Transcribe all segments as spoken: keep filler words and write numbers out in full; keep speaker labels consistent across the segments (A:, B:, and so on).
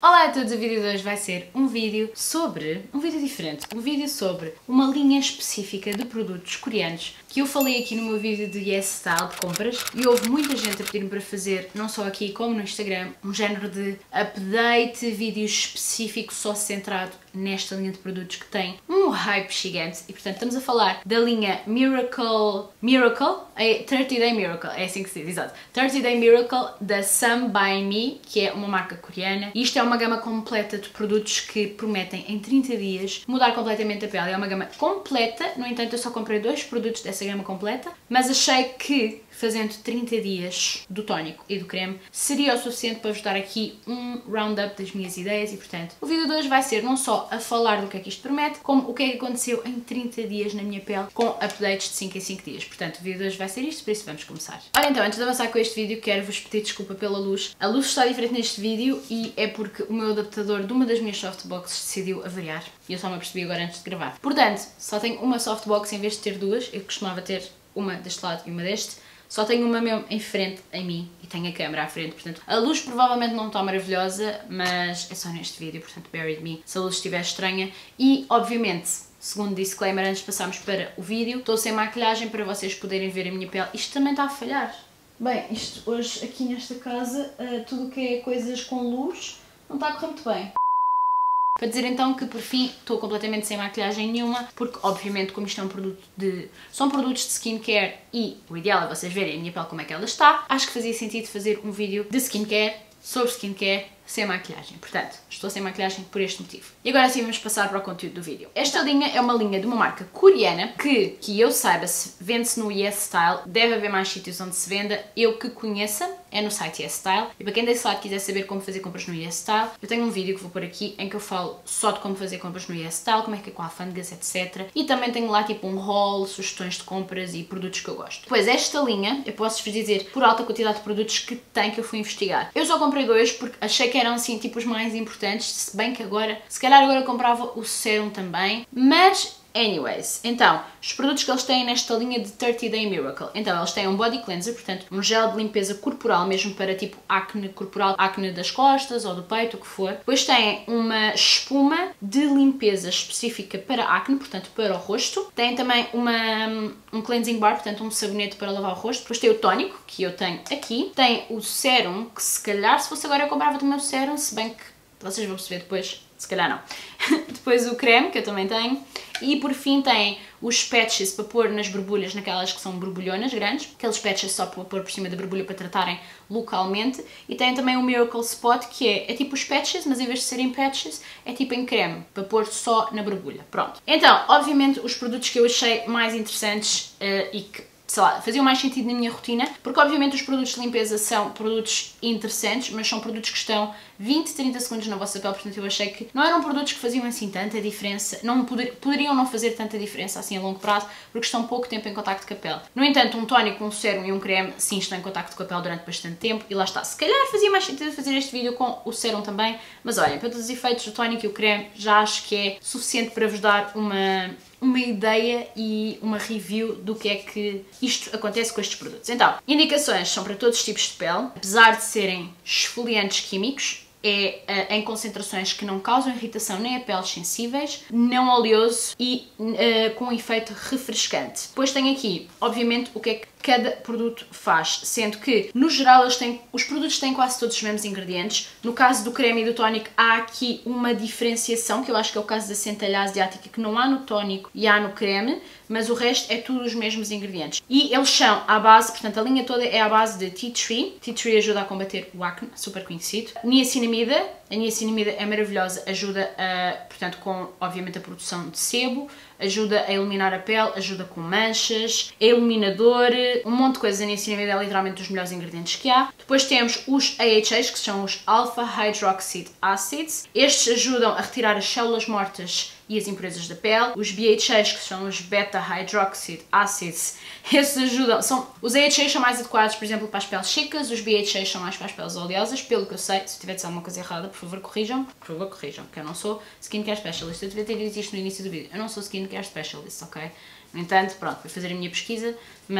A: Olá a todos, o vídeo de hoje vai ser um vídeo sobre, um vídeo diferente, um vídeo sobre uma linha específica de produtos coreanos que eu falei aqui no meu vídeo de Yes Style de compras e houve muita gente a pedir-me para fazer, não só aqui como no Instagram, um género de update, vídeo específico só centrado nesta linha de produtos que tem um hype gigante e portanto estamos a falar da linha Miracle, Miracle, é trinta Day Miracle, é assim que se diz, exato, trinta Day Miracle da Some By Me, que é uma marca coreana. E isto é uma gama completa de produtos que prometem em trinta dias mudar completamente a pele. É uma gama completa, no entanto eu só comprei dois produtos dessa gama completa, mas achei que fazendo trinta dias do tónico e do creme seria o suficiente para vos dar aqui um roundup das minhas ideias e portanto o vídeo de hoje vai ser não só a falar do que é que isto promete, como o que é que aconteceu em trinta dias na minha pele com updates de cinco em cinco dias. Portanto o vídeo de hoje vai ser isto, por isso vamos começar. Ora então, antes de avançar com este vídeo, quero-vos pedir desculpa pela luz. A luz está diferente neste vídeo e é porque o meu adaptador de uma das minhas softboxes decidiu avariar e eu só me apercebi agora antes de gravar. Portanto, só tenho uma softbox em vez de ter duas. Eu costumava ter uma deste lado e uma deste. Só tenho uma mesmo em frente em mim e tenho a câmera à frente, portanto a luz provavelmente não está maravilhosa, mas é só neste vídeo, portanto bear with me se a luz estiver estranha. E obviamente, segundo disclaimer antes de passarmos para o vídeo, estou sem maquilhagem para vocês poderem ver a minha pele. Isto também está a falhar. Bem, isto hoje aqui nesta casa, uh, tudo o que é coisas com luz não está a correr muito bem. Para dizer então que por fim estou completamente sem maquilhagem nenhuma, porque obviamente como isto é um produto de... são produtos de skincare e o ideal é vocês verem a minha pele como é que ela está, acho que fazia sentido fazer um vídeo de skincare, sobre skincare, sem maquilhagem. Portanto, estou sem maquilhagem por este motivo. E agora sim vamos passar para o conteúdo do vídeo. Esta linha é uma linha de uma marca coreana que, que eu saiba, se vende-se no Yes Style, deve haver mais sítios onde se venda. Eu que conheça, é no site Yes Style. E para quem desse lado quiser saber como fazer compras no Yes Style, eu tenho um vídeo que vou pôr aqui em que eu falo só de como fazer compras no Yes Style, como é que é com alfândegas, etcétera. E também tenho lá tipo um haul, sugestões de compras e produtos que eu gosto. Depois, esta linha, eu posso-vos dizer por alta quantidade de produtos que tem que eu fui investigar. Eu só comprei dois porque achei que eram assim tipo os mais importantes, se bem que agora, se calhar agora eu comprava o sérum também, mas anyways, então, os produtos que eles têm nesta linha de trinta Day Miracle, então eles têm um body cleanser, portanto um gel de limpeza corporal mesmo para tipo acne corporal, acne das costas ou do peito, o que for. Depois têm uma espuma de limpeza específica para acne, portanto para o rosto. Tem também uma, um cleansing bar, portanto um sabonete para lavar o rosto. Depois tem o tónico, que eu tenho aqui. Tem o sérum, que se calhar se fosse agora eu comprava também o sérum, se bem que vocês vão perceber depois, se calhar não. Depois o creme, que eu também tenho. E por fim tem os patches para pôr nas borbulhas, naquelas que são borbulhonas grandes. Aqueles patches só para pôr por cima da borbulha para tratarem localmente. E tem também o Miracle Spot, que é, é tipo os patches, mas em vez de serem patches, é tipo em creme, para pôr só na borbulha. Pronto. Então, obviamente, os produtos que eu achei mais interessantes uh, e que, sei lá, faziam mais sentido na minha rotina, porque obviamente os produtos de limpeza são produtos interessantes, mas são produtos que estão vinte, trinta segundos na vossa pele, portanto eu achei que não eram produtos que faziam assim tanta diferença, não poder, poderiam não fazer tanta diferença assim a longo prazo, porque estão pouco tempo em contacto com a pele. No entanto, um tónico, um sérum e um creme, sim, estão em contacto com a pele durante bastante tempo, e lá está. Se calhar fazia mais sentido fazer este vídeo com o sérum também, mas olhem, para todos os efeitos, o tónico e o creme já acho que é suficiente para vos dar uma... uma ideia e uma review do que é que isto acontece com estes produtos. Então, indicações são para todos os tipos de pele, apesar de serem esfoliantes químicos, é uh, em concentrações que não causam irritação nem a peles sensíveis, não oleoso e uh, com um efeito refrescante. Depois tem aqui, obviamente, o que é que cada produto faz, sendo que, no geral, eles têm, os produtos têm quase todos os mesmos ingredientes. No caso do creme e do tónico, há aqui uma diferenciação, que eu acho que é o caso da centelha asiática, que não há no tónico e há no creme, mas o resto é tudo os mesmos ingredientes. E eles são à base, portanto, a linha toda é à base de tea tree. Tea tree ajuda a combater o acne, super conhecido. Niacinamida, a niacinamida é maravilhosa, ajuda a, portanto, com, obviamente, a produção de sebo, ajuda a iluminar a pele, ajuda com manchas, é iluminador, um monte de coisas. A niacinamida é literalmente dos melhores ingredientes que há. Depois temos os A H As, que são os Alpha Hydroxy Acids. Estes ajudam a retirar as células mortas e as impurezas da pele. Os B H As, que são os Beta Hydroxy Acids, esses ajudam, são, os A H As são mais adequados, por exemplo, para as peles secas, os B H As são mais para as peles oleosas, pelo que eu sei. Se tiver alguma coisa errada, por favor corrijam, por favor corrijam, porque eu não sou skincare specialist. Eu devia ter dito isto no início do vídeo, eu não sou skincare specialist, ok? No entanto, pronto, fui fazer a minha pesquisa, mas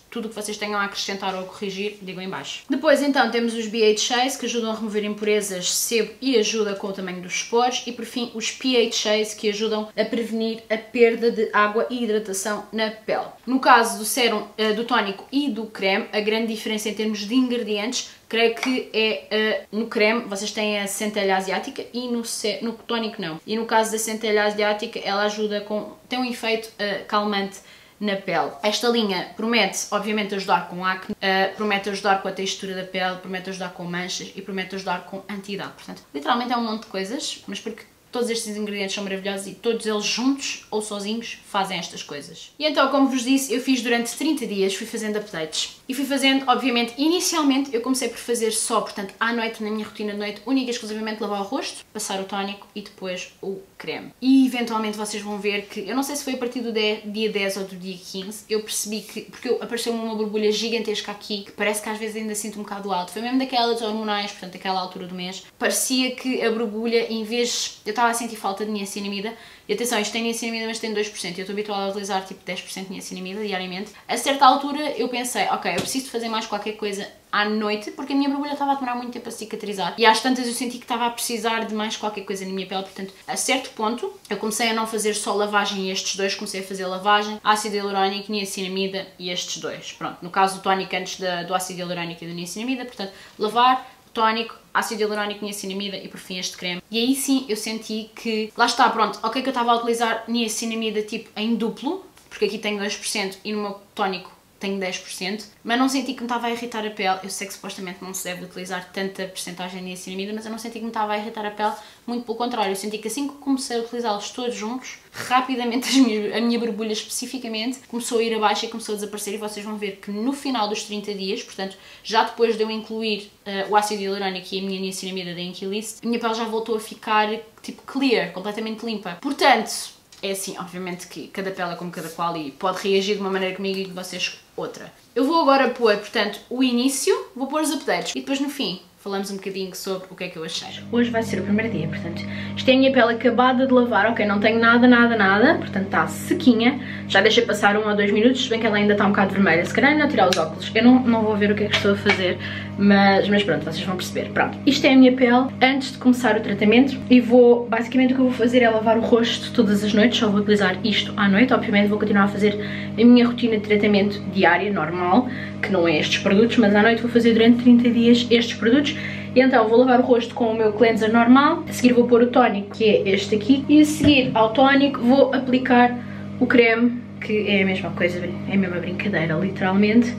A: tudo o que vocês tenham a acrescentar ou a corrigir, digam em baixo. Depois então temos os B H As, que ajudam a remover impurezas, sebo e ajuda com o tamanho dos poros. E por fim os P H As, que ajudam a prevenir a perda de água e hidratação na pele. No caso do sérum, do tónico e do creme, a grande diferença em termos de ingredientes, creio que é uh, no creme vocês têm a centelha asiática e no, no tónico não. E no caso da centelha asiática, ela ajuda com, tem um efeito uh, calmante na pele. Esta linha promete, obviamente, ajudar com acne, uh, promete ajudar com a textura da pele, promete ajudar com manchas e promete ajudar com anti-idade. Portanto, literalmente é um monte de coisas, mas porque todos estes ingredientes são maravilhosos e todos eles juntos ou sozinhos fazem estas coisas. E então, como vos disse, eu fiz durante trinta dias, fui fazendo updates. E fui fazendo, obviamente, inicialmente eu comecei por fazer só, portanto, à noite, na minha rotina de noite, única e exclusivamente lavar o rosto, passar o tónico e depois o creme. E eventualmente vocês vão ver que, eu não sei se foi a partir do dia dez ou do dia quinze, eu percebi que, porque apareceu-me uma borbulha gigantesca aqui, que parece que às vezes ainda sinto um bocado alto, foi mesmo daquelas hormonais, portanto, daquela altura do mês, parecia que a borbulha, em vez, eu estava a sentir falta de niacinamida, e atenção, isto tem niacinamida, mas tem dois por cento, eu estou habituada a utilizar tipo dez por cento de niacinamida diariamente. A certa altura eu pensei, ok, eu preciso fazer mais qualquer coisa à noite, porque a minha borbulha estava a demorar muito tempo a cicatrizar, e às tantas eu senti que estava a precisar de mais qualquer coisa na minha pele, portanto, a certo ponto, eu comecei a não fazer só lavagem e estes dois, comecei a fazer lavagem, ácido hialurónico, niacinamida e estes dois. Pronto, no caso do tónico antes da, do ácido hialurónico e do niacinamida, portanto, lavar, tónico, ácido hialurónico, niacinamida e por fim este creme. E aí sim eu senti que, lá está, pronto, ok que eu estava a utilizar niacinamida tipo em duplo, porque aqui tenho dois por cento e no meu tónico tenho dez por cento, mas não senti que me estava a irritar a pele. Eu sei que supostamente não se deve utilizar tanta porcentagem de niacinamida, mas eu não senti que me estava a irritar a pele, muito pelo contrário, eu senti que assim que comecei a utilizá-los todos juntos, rapidamente as minhas, a minha borbulha especificamente começou a ir abaixo e começou a desaparecer, e vocês vão ver que no final dos trinta dias, portanto, já depois de eu incluir uh, o ácido hialurónico e a minha niacinamida da Inkey-List, a minha pele já voltou a ficar tipo clear, completamente limpa. Portanto, é assim, obviamente que cada pele é como cada qual e pode reagir de uma maneira comigo e de vocês outra. Eu vou agora pôr, portanto, o início, vou pôr os updates e depois no fim falamos um bocadinho sobre o que é que eu achei. Hoje vai ser o primeiro dia, portanto, isto é a minha pele acabada de lavar, ok? Não tenho nada, nada, nada, portanto está sequinha. Já deixei passar um ou dois minutos, se bem que ela ainda está um bocado vermelha. Se calhar ainda tirar os óculos. Eu não, não vou ver o que é que estou a fazer, mas, mas pronto, vocês vão perceber. Pronto, isto é a minha pele antes de começar o tratamento e vou, basicamente o que eu vou fazer é lavar o rosto todas as noites, só vou utilizar isto à noite. Obviamente vou continuar a fazer a minha rotina de tratamento diária, normal, que não é estes produtos, mas à noite vou fazer durante trinta dias estes produtos. E então vou lavar o rosto com o meu cleanser normal, a seguir vou pôr o tónico, que é este aqui, e a seguir ao tónico vou aplicar o creme, que é a mesma coisa, é a mesma brincadeira, literalmente.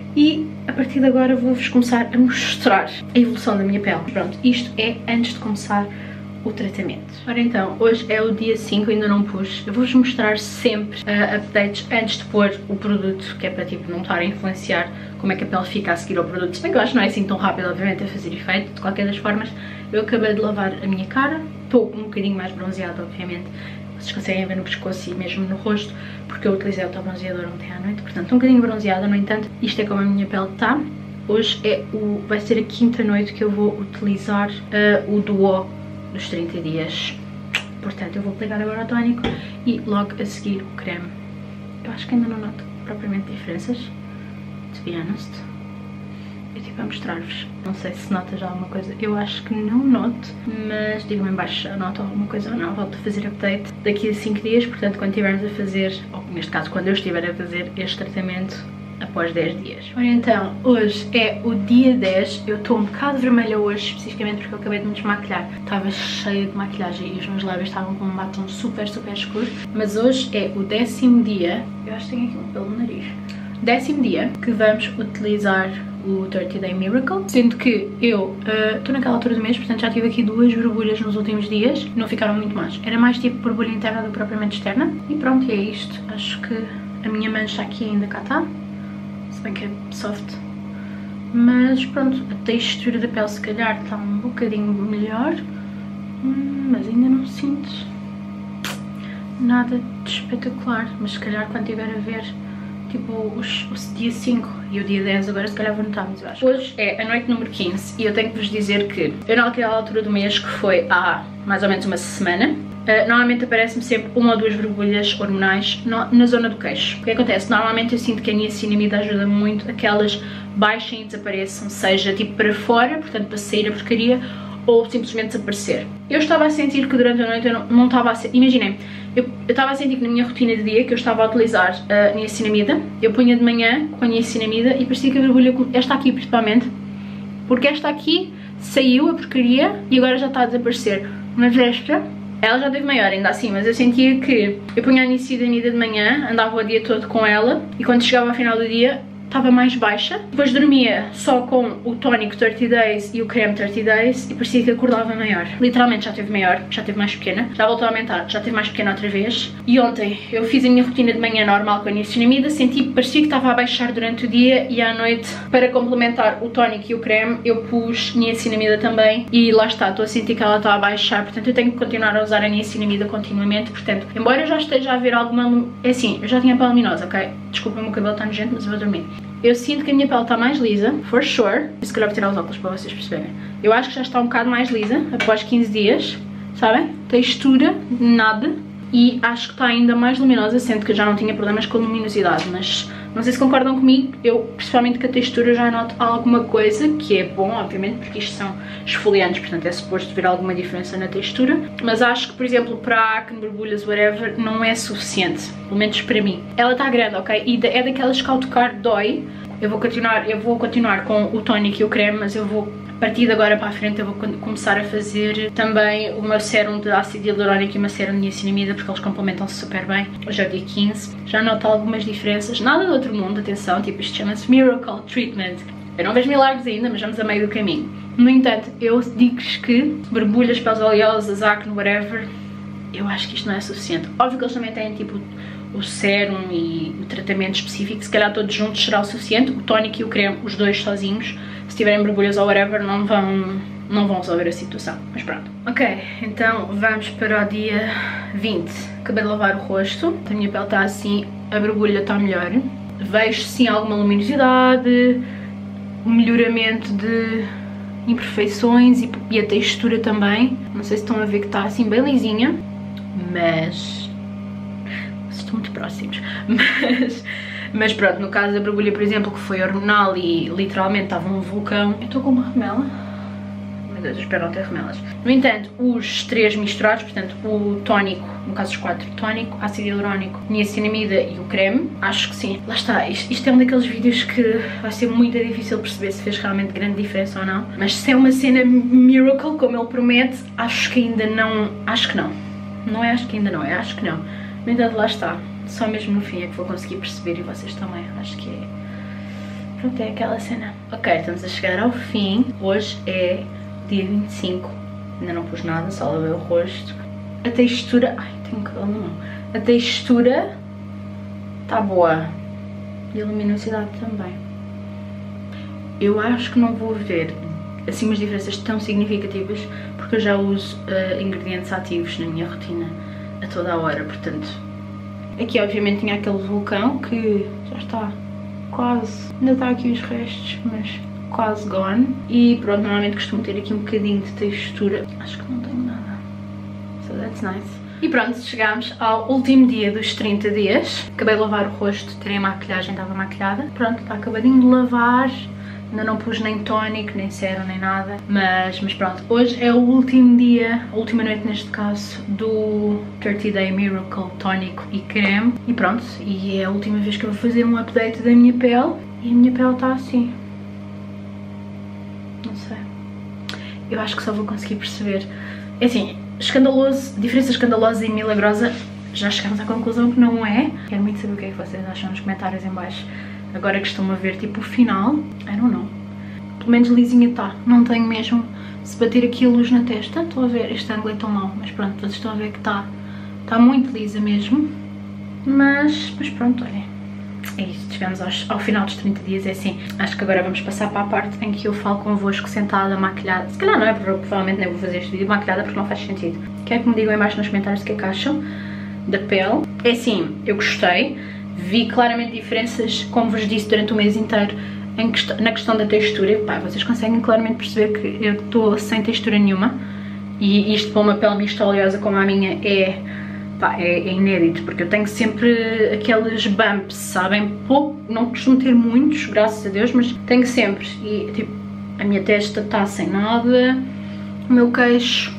A: E a partir de agora vou-vos começar a mostrar a evolução da minha pele. Pronto, isto é antes de começar o tratamento. Ora então, hoje é o dia cinco, ainda não pus. Eu vou-vos mostrar sempre uh, updates antes de pôr o produto, que é para tipo não estar a influenciar como é que a pele fica a seguir ao produto. Se bem que eu acho que não é assim tão rápido, obviamente, a fazer efeito. De qualquer das formas, eu acabei de lavar a minha cara. Estou um bocadinho mais bronzeada, obviamente. Vocês conseguem ver no pescoço e mesmo no rosto, porque eu utilizei o tal bronzeador ontem à noite. Portanto, estou um bocadinho bronzeada, no entanto, isto é como a minha pele está. Hoje é o, vai ser a quinta noite que eu vou utilizar uh, o Duo dos trinta dias. Portanto, eu vou aplicar agora o tónico e logo a seguir o creme. Eu acho que ainda não noto propriamente diferenças, to be honest. Eu tipo a mostrar-vos. Não sei se nota já alguma coisa. Eu acho que não noto, mas digam-me em baixo se nota alguma coisa ou não. Volto a fazer update daqui a cinco dias, portanto quando estivermos a fazer, ou neste caso quando eu estiver a fazer este tratamento após dez dias. Ora então, hoje é o dia dez, eu estou um bocado vermelha hoje, especificamente porque eu acabei de me desmaquilhar. Estava cheia de maquilhagem e os meus lábios estavam com um batom super, super escuro. Mas hoje é o décimo dia, eu acho que tenho aqui um pelo no nariz, décimo dia que vamos utilizar o thirty day Miracle, sendo que eu estou uh, naquela altura do mês, portanto já tive aqui duas borbulhas nos últimos dias, não ficaram muito más. Era mais tipo borbulha interna do que propriamente externa. E pronto, e é isto. Acho que a minha mancha aqui ainda cá está, se bem que é soft, mas pronto, a textura da pele se calhar está um bocadinho melhor, mas ainda não sinto nada de espetacular. Mas se calhar quando estiver a ver tipo os, os dia cinco e o dia dez, agora se calhar vou notar, mas eu acho. Hoje é a noite número quinze e eu tenho que vos dizer que eu naquela altura do mês, que foi há mais ou menos uma semana, uh, normalmente aparece-me sempre uma ou duas borbulhas hormonais no, na zona do queixo. O que acontece? Normalmente eu sinto que a niacinamida ajuda muito a que elas baixem e desapareçam, seja tipo para fora, portanto para sair a porcaria, ou simplesmente desaparecer. Eu estava a sentir que durante a noite eu não, não estava a sentir, imaginem, eu estava a sentir que na minha rotina de dia que eu estava a utilizar a niacinamida, eu punha de manhã com a niacinamida e parecia que a borbulha, esta aqui principalmente, porque esta aqui saiu a porcaria e agora já está a desaparecer, mas esta, ela já teve maior ainda assim, mas eu sentia que eu punha a niacinamida de manhã, andava o dia todo com ela e quando chegava ao final do dia estava mais baixa, depois dormia só com o tónico trinta days e o creme trinta days e parecia que acordava maior. Literalmente já teve maior, já teve mais pequena, já voltou a aumentar, já teve mais pequena outra vez. E ontem eu fiz a minha rotina de manhã normal com a niacinamida, senti que parecia que estava a baixar durante o dia e à noite, para complementar o tónico e o creme, eu pus niacinamida também e lá está, estou a sentir que ela está a baixar, portanto eu tenho que continuar a usar a niacinamida continuamente, portanto, embora eu já esteja a ver alguma... É assim, eu já tinha pele luminosa, ok? Desculpa, o meu cabelo está nojento, mas eu vou dormir. Eu sinto que a minha pele está mais lisa, for sure. Se calhar vou tirar os óculos para vocês perceberem. Eu acho que já está um bocado mais lisa, após quinze dias, sabem? Textura, nada. E acho que está ainda mais luminosa, sendo que eu já não tinha problemas com luminosidade, mas não sei se concordam comigo, eu, principalmente com a textura, já noto alguma coisa, que é bom, obviamente, porque isto são esfoliantes, portanto é suposto ver alguma diferença na textura, mas acho que, por exemplo, para acne, borbulhas, whatever, não é suficiente, pelo menos para mim. Ela está grande, ok? E é daquelas que ao tocar dói. Eu vou continuar, eu vou continuar com o tónico e o creme, mas eu vou, a partir de agora para a frente, eu vou começar a fazer também o meu sérum de ácido hialurónico e uma sérum de niacinamida, porque eles complementam-se super bem. Hoje é o dia quinze, já noto algumas diferenças, nada do outro mundo, atenção, tipo isto chama-se Miracle Treatment. Eu não vejo milagres ainda, mas vamos a meio do caminho. No entanto, eu digo-vos que borbulhas, peles oleosas, acne, whatever, eu acho que isto não é suficiente. Óbvio que eles também têm tipo o sérum e o tratamento específico, se calhar todos juntos será o suficiente. O tónico e o creme, os dois sozinhos, se tiverem borbulhas ou whatever, não vão, não vão resolver a situação, mas pronto. Ok, então vamos para o dia vinte. Acabei de lavar o rosto, a minha pele está assim, a borbulha está melhor. Vejo sim alguma luminosidade, melhoramento de imperfeições e, e a textura também. Não sei se estão a ver que está assim bem lisinha, mas... estão muito próximos, mas, mas pronto, no caso da borbulha, por exemplo, que foi hormonal e literalmente estava um vulcão. Eu estou com uma remela, meu Deus, eu espero não ter remelas. No entanto, os três misturados, portanto o tónico, no caso os quatro, tónico, ácido hialurónico, niacinamida e o creme, acho que sim. Lá está, isto, isto é um daqueles vídeos que vai ser muito difícil perceber se fez realmente grande diferença ou não, mas se é uma cena miracle, como ele promete, acho que ainda não, acho que não. Não é acho que ainda não, é acho que não. No entanto, lá está, só mesmo no fim é que vou conseguir perceber e vocês também, acho que é... Pronto, é aquela cena. Ok, estamos a chegar ao fim, hoje é dia vinte e cinco, ainda não pus nada, só lavei o rosto. A textura, ai, tenho cabelo na mão, a textura está boa e a luminosidade também. Eu acho que não vou ver assim umas diferenças tão significativas, porque eu já uso uh, ingredientes ativos na minha rotina a toda a hora, portanto. Aqui obviamente tinha aquele vulcão que já está quase, ainda está aqui os restos, mas quase gone. E pronto, normalmente costumo ter aqui um bocadinho de textura, acho que não tenho nada, so that's nice. E pronto, chegámos ao último dia dos trinta dias, acabei de lavar o rosto, tirei a maquilhagem, estava maquilhada, pronto, está acabadinho de lavar. Ainda não pus nem tónico, nem sérum, nem nada, mas, mas pronto, hoje é o último dia, a última noite neste caso, do trinta day Miracle tónico e creme. E pronto, e é a última vez que eu vou fazer um update da minha pele, e a minha pele está assim. Não sei. Eu acho que só vou conseguir perceber. É assim, escandaloso, diferença escandalosa e milagrosa, já chegamos à conclusão que não é. Quero muito saber o que é que vocês acham nos comentários em baixo. Agora que estão a ver tipo o final, I don't know. Pelo menos lisinha está. Não tenho mesmo, se bater aqui a luz na testa, estou a ver, este ângulo é tão mau, mas pronto, todos estão a ver que está está muito lisa mesmo. Mas, mas pronto, olhem, é isso, chegamos aos, ao final dos trinta dias, é assim. Acho que agora vamos passar para a parte em que eu falo convosco sentada, maquilhada. Se calhar não é, provavelmente nem vou fazer este vídeo maquilhada porque não faz sentido. Quero que me digam em baixo nos comentários o que é que acham da pele. É assim, eu gostei. vi claramente diferenças, como vos disse, durante o mês inteiro em quest na questão da textura. Pá, vocês conseguem claramente perceber que eu estou sem textura nenhuma, e isto para uma pele mista oleosa como a minha é, pá, é, é inédito, porque eu tenho sempre aqueles bumps, sabem? Pouco, não costumo ter muitos, graças a Deus, mas tenho sempre. E tipo, a minha testa está sem nada, o meu queixo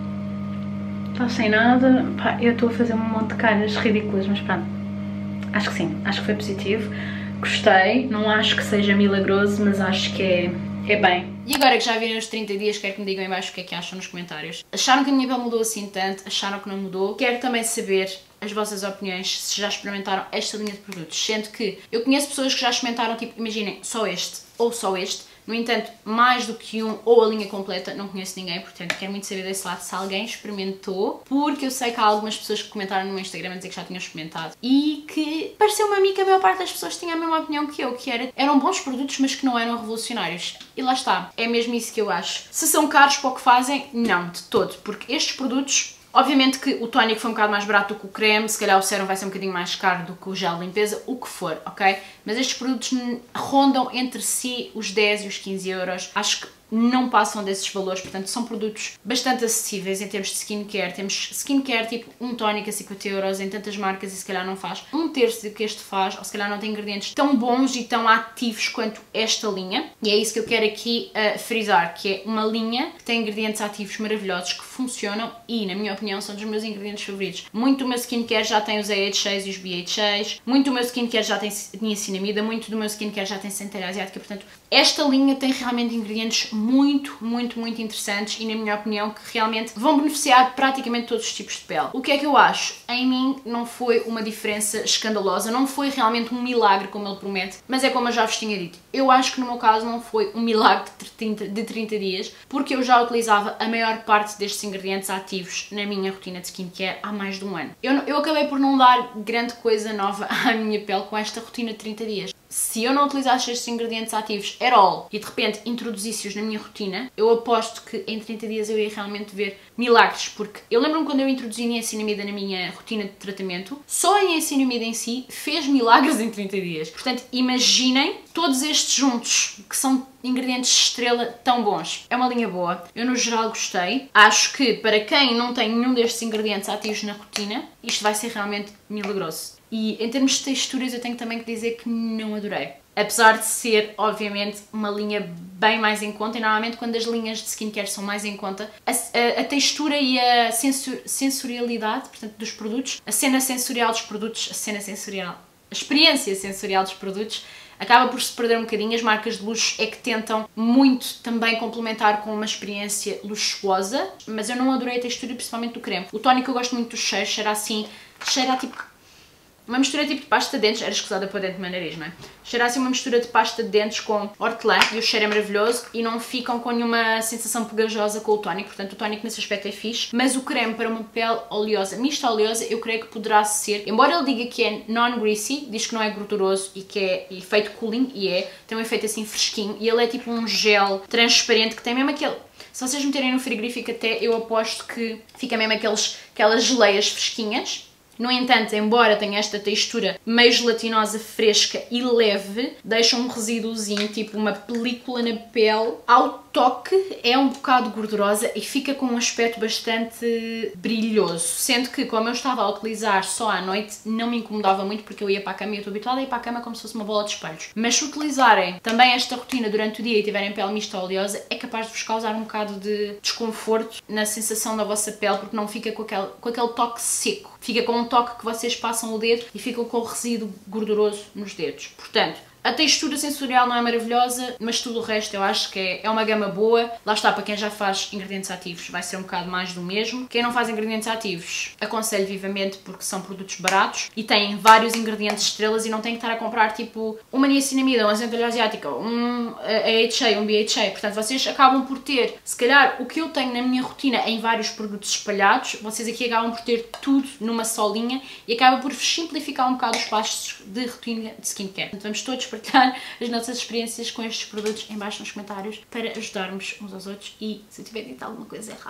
A: está sem nada. Pá, eu estou a fazer um monte de caras ridículas, mas pronto, acho que sim, acho que foi positivo, gostei, não acho que seja milagroso, mas acho que é, é bem. E agora que já viram os trinta dias, quero que me digam em baixo o que é que acham nos comentários. Acharam que a minha pele mudou assim tanto? Acharam que não mudou? Quero também saber as vossas opiniões, se já experimentaram esta linha de produtos, sendo que eu conheço pessoas que já experimentaram, tipo, imaginem, só este ou só este. No entanto, mais do que um ou a linha completa, não conheço ninguém, portanto quero muito saber desse lado se alguém experimentou, porque eu sei que há algumas pessoas que comentaram no meu Instagram a dizer que já tinham experimentado e que pareceu-me a mim que a maior parte das pessoas tinha a mesma opinião que eu, que era, eram bons produtos, mas que não eram revolucionários. E lá está, é mesmo isso que eu acho. Se são caros para o que fazem, não, de todo, porque estes produtos... Obviamente que o tónico foi um bocado mais barato do que o creme, se calhar o sérum vai ser um bocadinho mais caro do que o gel de limpeza, o que for, ok? Mas estes produtos rondam entre si os dez e os quinze euros. Acho que não passam desses valores, portanto são produtos bastante acessíveis em termos de skincare. Temos skincare tipo um tónico a cinquenta euros em tantas marcas e se calhar não faz um terço do que este faz, ou se calhar não tem ingredientes tão bons e tão ativos quanto esta linha. E é isso que eu quero aqui uh, frisar, que é uma linha que tem ingredientes ativos maravilhosos que funcionam e, na minha opinião, são dos meus ingredientes favoritos. Muito do meu skincare já tem os A H As e os B H As, muito do meu skincare já tem niacinamida, muito do meu skincare já tem centelha asiática, portanto esta linha tem realmente ingredientes muito, muito, muito interessantes e, na minha opinião, que realmente vão beneficiar praticamente todos os tipos de pele. O que é que eu acho? Em mim não foi uma diferença escandalosa, não foi realmente um milagre como ele promete, mas é como eu já vos tinha dito. Eu acho que no meu caso não foi um milagre de trinta dias, porque eu já utilizava a maior parte destes ingredientes ativos na minha rotina de skincare há mais de um ano. Eu, eu acabei por não dar grande coisa nova à minha pele com esta rotina de trinta dias. Se eu não utilizasse estes ingredientes ativos at all e de repente introduzisse-os na minha rotina, eu aposto que em trinta dias eu ia realmente ver milagres, porque eu lembro-me quando eu introduzi niacinamida na minha rotina de tratamento, só a niacinamida em si fez milagres em trinta dias. Portanto, imaginem todos estes juntos, que são ingredientes estrela tão bons. É uma linha boa, eu no geral gostei. Acho que para quem não tem nenhum destes ingredientes ativos na rotina, isto vai ser realmente milagroso. E em termos de texturas eu tenho também que dizer que não adorei. Apesar de ser, obviamente, uma linha bem mais em conta, e normalmente quando as linhas de skincare são mais em conta, a, a, a textura e a sensor, sensorialidade, portanto, dos produtos, a cena sensorial dos produtos, a cena sensorial, a experiência sensorial dos produtos, acaba por se perder um bocadinho. As marcas de luxo é que tentam muito também complementar com uma experiência luxuosa, mas eu não adorei a textura, principalmente do creme. O tónico eu gosto muito do cheiro, cheira assim, cheira tipo... uma mistura tipo de pasta de dentes, era escusada para dentro do meu nariz, não é? Cheira assim uma mistura de pasta de dentes com hortelã e o cheiro é maravilhoso e não ficam com nenhuma sensação pegajosa com o tónico, portanto o tónico nesse aspecto é fixe, mas o creme para uma pele oleosa, mista oleosa, eu creio que poderá ser, embora ele diga que é non-greasy, diz que não é gorduroso e que é efeito cooling, e é, tem um efeito assim fresquinho, e ele é tipo um gel transparente que tem mesmo aquele... Se vocês meterem no frigorífico até, eu aposto que fica mesmo aqueles, aquelas geleias fresquinhas. No entanto, embora tenha esta textura meio gelatinosa, fresca e leve, deixa um resíduozinho, tipo uma película na pele. Ao toque é um bocado gordurosa e fica com um aspecto bastante brilhoso. Sendo que, como eu estava a utilizar só à noite, não me incomodava muito porque eu ia para a cama e eu estou habituada a ir para a cama como se fosse uma bola de espelhos. Mas se utilizarem também esta rotina durante o dia e tiverem pele mista oleosa, é capaz de vos causar um bocado de desconforto na sensação da vossa pele, porque não fica com aquele, com aquele toque seco. Fica com um toque que vocês passam o dedo e ficam com o resíduo gorduroso nos dedos. Portanto, a textura sensorial não é maravilhosa, mas tudo o resto eu acho que é, é uma gama boa. Lá está, para quem já faz ingredientes ativos vai ser um bocado mais do mesmo. Quem não faz ingredientes ativos, aconselho vivamente porque são produtos baratos e têm vários ingredientes estrelas e não tem que estar a comprar tipo uma niacinamida, uma centelha asiática, um A H A, um B H A. Portanto, vocês acabam por ter, se calhar, o que eu tenho na minha rotina em vários produtos espalhados, vocês aqui acabam por ter tudo numa só linha e acaba por simplificar um bocado os passos de rotina de skincare. Portanto, vamos todos partilhar as nossas experiências com estes produtos em baixo nos comentários para ajudarmos uns aos outros e se eu tiver dito alguma coisa errada,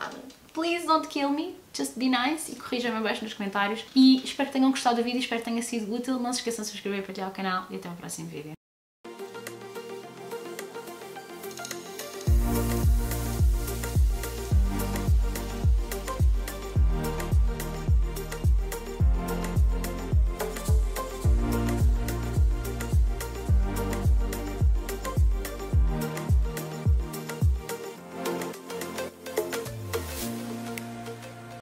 A: please don't kill me, just be nice e corrijam-me abaixo nos comentários. E espero que tenham gostado do vídeo, espero que tenha sido útil. Não se esqueçam de se inscrever, partilhar o canal e até ao próximo vídeo.